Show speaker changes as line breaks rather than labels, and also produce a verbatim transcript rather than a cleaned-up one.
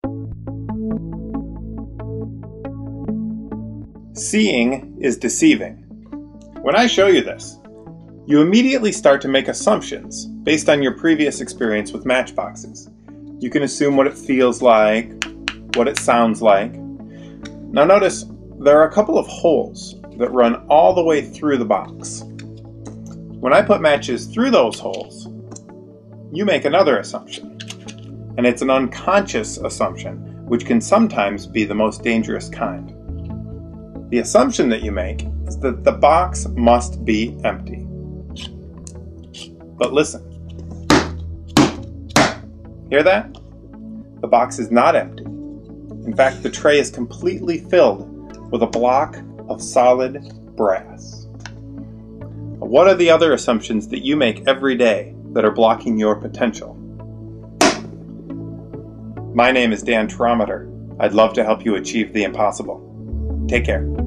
Seeing is deceiving. When I show you this, you immediately start to make assumptions based on your previous experience with matchboxes. You can assume what it feels like, what it sounds like. Now notice, there are a couple of holes that run all the way through the box. When I put matches through those holes, you make another assumption. And it's an unconscious assumption, which can sometimes be the most dangerous kind. The assumption that you make is that the box must be empty. But listen. Hear that? The box is not empty. In fact, the tray is completely filled with a block of solid brass. What are the other assumptions that you make every day that are blocking your potential? My name is Dan Trometer. I'd love to help you achieve the impossible. Take care.